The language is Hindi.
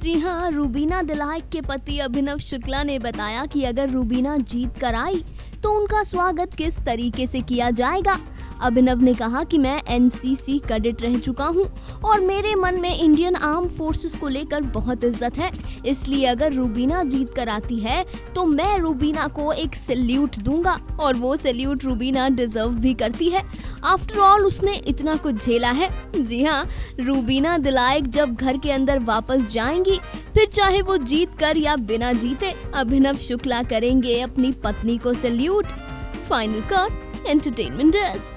जी हाँ, रूबीना दिलाइक के पति अभिनव शुक्ला ने बताया कि अगर रूबीना जीत कर आई तो उनका स्वागत किस तरीके से किया जाएगा। अभिनव ने कहा कि मैं एनसीसी कैडेट रह चुका हूं और मेरे मन में इंडियन आर्म फोर्सेस को लेकर बहुत इज्जत है, इसलिए अगर रूबीना जीत कर आती है तो मैं रूबीना को एक सैल्यूट दूंगा और वो सैल्यूट रूबीना डिजर्व भी करती है। आफ्टर ऑल उसने इतना कुछ झेला है। जी हाँ, रूबीना दिलाइक जब घर के अंदर वापस जाएंगी, फिर चाहे वो जीत कर या बिना जीते, अभिनव शुक्ला करेंगे अपनी पत्नी को salute. Final cut, entertainment desk.